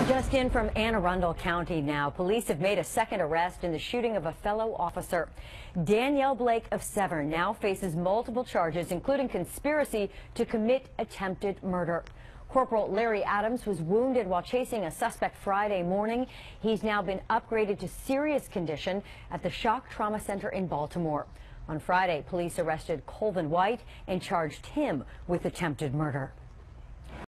Just in from Anne Arundel County now. Police have made a second arrest in the shooting of a fellow officer. Danielle Blake of Severn now faces multiple charges, including conspiracy to commit attempted murder. Corporal Larry Adams was wounded while chasing a suspect Friday morning. He's now been upgraded to serious condition at the Shock Trauma Center in Baltimore. On Friday, police arrested Colvin White and charged him with attempted murder.